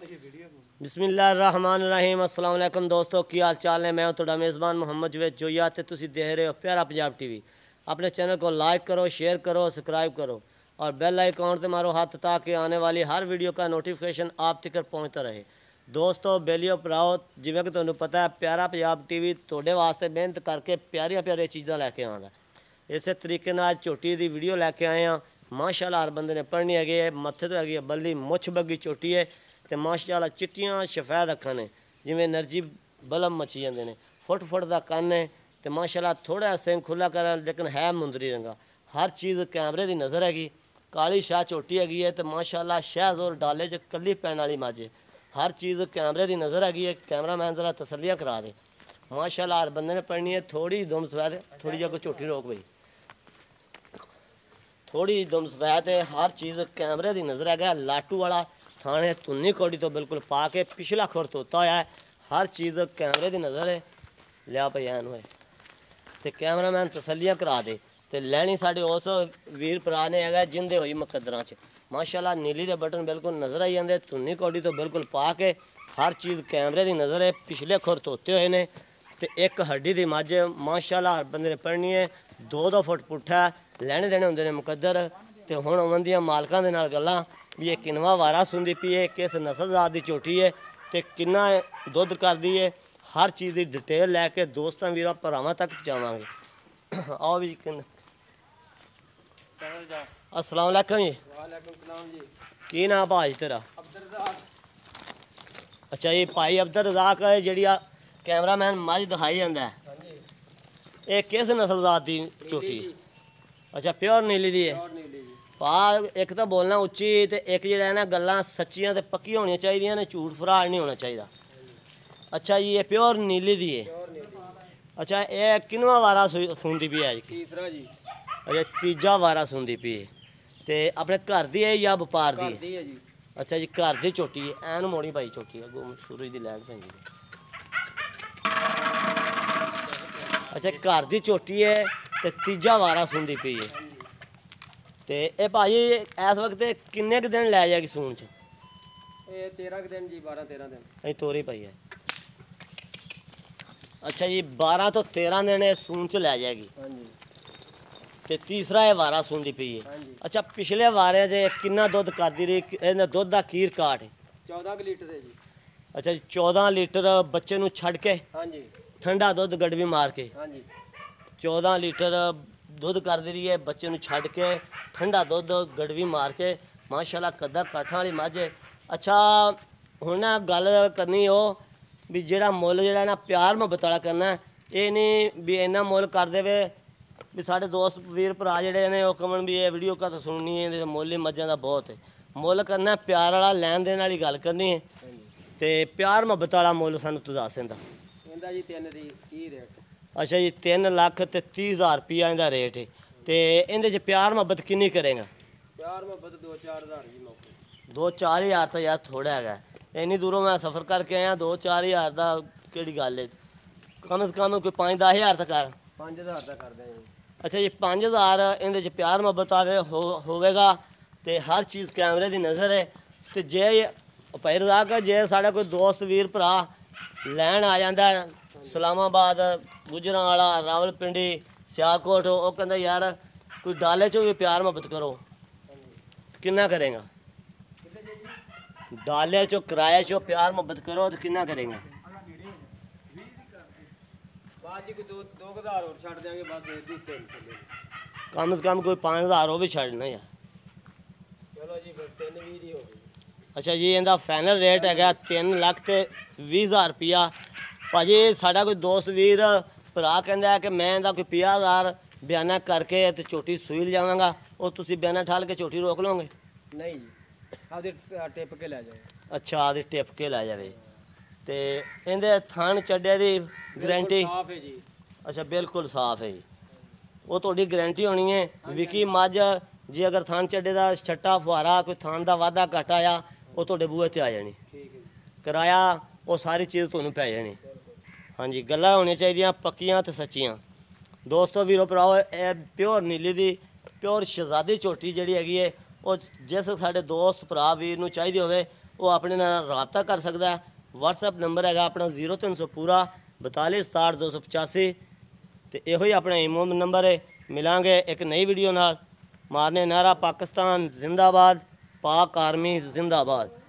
बिस्मिल्लाहिर्रहमानिर्रहीम। अस्सलाम वालेकुम दोस्तों, की हाल चाल है। मैं हूं तुहाडा मेज़बान मुहम्मद जवेद जोया ते तुसीं देख रहे हो प्यारा पंजाब टीवी। अपने चैनल को लाइक करो, शेयर करो, सब्सक्राइब करो और बेल आइकॉन से मारो हाथ ताकि आने वाली हर वीडियो का नोटिफिकेशन आप तक पहुँचता रहे। दोस्तों बेलियो भराओ, जिवें कि तुहानूं पता है प्यारा पंजाब टीवी तुहाडे वास्ते मेहनत करके प्यारियां प्यारियां चीज़ां लैके आउंदा। इस तरीके नाल झोटी की वीडियो लैके आए हैं। माशाअल्लाह हर बंदे ने पढ़नी है। मत्थे तो हैगी बल्ली मुछ बग्गी झोटी है तो माशाअल्लाह चिट्टियां शफैद अखां ने जिवें एनर्जी बल्ब मची जाते हैं। फुट फुट का कन्न है तो माशाअल्लाह थोड़ा सिंह खुला कर लेकिन है मुंदरी रंगा। हर चीज़ कैमरे की नज़र हैगी। काली शाह झोटी हैगी है तो माशाअल्लाह शहद और डाले च कली पैन वाली मझ है। हर चीज़ कैमरे की नज़र हैगी है। कैमरा मैन जरा तसलियाँ करा दे। माशाअल्लाह हर बंदे ने पढ़नी है। थोड़ी दुम सफैद थोड़ी जगह झोटी रोक भाई, थोड़ी दुम सफैद है। हर चीज़ कैमरे की नज़र है। लाटू वाला थाने तुन्नी कौड़ी तो बिल्कुल पा के पिछला खुर तोता होया है। हर चीज़ कैमरे की नज़र है। लिया भाई ऐन होए तो कैमरा मैन तसलियाँ करा दे। तो लैनी साढ़े उस वीर भरा ने है जिंदे हुई मुकद्दरां च माशाअल्लाह नीली के बटन बिल्कुल नज़र आई जाते। तुन्नी कौड़ी तो बिल्कुल पा के हर चीज़ कैमरे की नज़र है। पिछले खुर तोते हुए ने तो एक हड्डी की मझ माशाअल्लाह हर बंदे ने पढ़नी है। 2-2 फुट पुट्ठा लैने देने होंगे ने मुकद्दर। तो हुण उन्हां दियां मालकां दे नाल गल्लां भी ये किनवा वारा सुंदी पई है, किस नस्ल जात की झोटी है तो किन्ना दुध करदी है। हर चीज़ की डिटेल लैके दोस्तों वीरां भरावां तक पहुँचावांगे। आओ भी अस्सलाम वालेकुम जी। की नाम भाज तेरा? अच्छा जी भाई अब्दुल रज़ाक है जी कैमरा मैन मझ दिखाई जाता है। ये किस नस्ल जात की झोटी? अच्छा प्योर नीली दी है। पा एक तो बोलना उच्ची तो एक जो ना गल्लां सच्चियां तो पक्की होनी चाहिए ने, झूठ फराड नहीं होना चाहिए। अच्छा जी ये प्योर नीली दी है। अच्छा ये किनवा वारा सुनती पी है? तीसरा जी। अच्छा तीजा वारा सुनती पी है तो अपने घर दी है या व्यापार दी है जी? अच्छा जी घर दी झोटी है। ऐन मोड़ी भाई झोटी है सूरज की लैट पैंदी। अच्छा घर की झोटी है तो तीजा वारा सुनती पी है तो ये भाई इस वक्त किन्ने क दिन लै जाएगी सून च? 13 दिन जी, 12-13 दिन। अं तोरी पई है। अच्छा जी 12 तो 13 दिन सून च लै जाएगी। तो तीसरा ये वारा सुनती पई है। अच्छा पिछले वारे जे किन्ना दुध करती रही? इहदा दुध का की रिकार्ड है? 14 लीटर है जी। अच्छा जी 14 लीटर बच्चे नूं छड़ के? हाँ जी। ठंडा दुध गड़वी मार के? हाँ जी। 14 लीटर दुध कर रही है बच्चे नूं छड़ के ठंडा दुध गड़वी मार के। माशाअल्लाह कद्दा काठां वाली मझ है। अच्छा हुण ना गल करनी हो भी जिहड़ा मुੱਲ जिहड़ा ना प्यार मुहब्बत वाला करना ये नहीं भी इन्ना मुੱਲ कर देवे भी साढ़े दोस्त वीर भरा जिहड़े ने वो कमन भी ये वीडियो का तो सुननी है मुੱਲ ही मझां दा बहुत है। मुੱਲ करना प्यार वाला लैन देन वाली गल करनी है तो प्यार मुहब्बत वाला मुੱਲ सानूं तू दस इंदा? इंदा जी 3 दी 30 रेट। अच्छा जी 3,30,000 रुपया इनका रेट है तो इहदे च प्यार मुहब्बत किन्नी करेगा? प्यार मुहब्बत 2-4 हज़ार जी मौके। 2-4 हज़ार तो यार थोड़ा है। इन्नी दूरों मैं सफ़र करके आया 2-4 हज़ार का केड़ी गल है? कम से कम कोई 5-10 हज़ार तक कर। 5 हज़ार तक कर दें। अच्छा जी 5 हज़ार इहदे च प्यार मुहब्बत आवे होवेगा तो हर चीज़ कैमरे की नज़र है। तो जे भाई रज़ाक जे साढ़ा कोई दोस्त वीर भरा लैन आ जाता है इस्लामाबाद गुजरांवाला रावलपिंडी सियालकोट वो कहता यार कोई डाले चो भी प्यार मुहब्बत करो किन्ना करेगा? डाले चो किराए चो प्यार मुहब्बत करो तो किन्ना करेगा? जी कोई 2 हज़ार और छड़ देंगे बस। कम से कम कोई 5 हज़ार वो भी छड़ना यार। चलो जी फिर 3-20 ही हो गई। अच्छा जी इनका फाइनल रेट है 3,20,000 रुपया। भाजी साढ़ा कोई दोस्त वीर भरा कहता है कि मैं इनका कोई 50,000 बयाना करके तो झोटी सूई ले जावांगा और तुसी बयाना ठाल के झोटी रोक लोगे? नहीं आदि टिप के लै जाओ। अच्छा आदि टिप के लै जाए तो इहदे थन चड्डे की गारंटी? साफ है जी। अच्छा बिल्कुल साफ है जी। वो थोड़ी गारंटी होनी है विकी मझ जे अगर थन चड्डे का छट्टा फुहारा कोई थन का वाधा घट आया वो थोड़े बूहे ते आ जानी। किराया वो सारी चीज़ तुहानूं पै जानी। हाँ जी गल्लां होनी चाहिए पक्कियां तो सच्चियां। दोस्तों वीरो भराओ ये प्योर नीली की प्योर शहजादी झोटी जिहड़ी हैगी है वो जिस साढ़े दोस्त भरा वीर नूं चाहिदी होवे वो अपने नाल राबता कर सकता है। WhatsApp नंबर है अपना 0300 पूरा 42 67 285 तो यो ही अपना ईमो नंबर है। मिलांगे एक नई वीडियो नाल। मारने नारा पाकिस्तान जिंदाबाद, पाक आर्मी जिंदाबाद।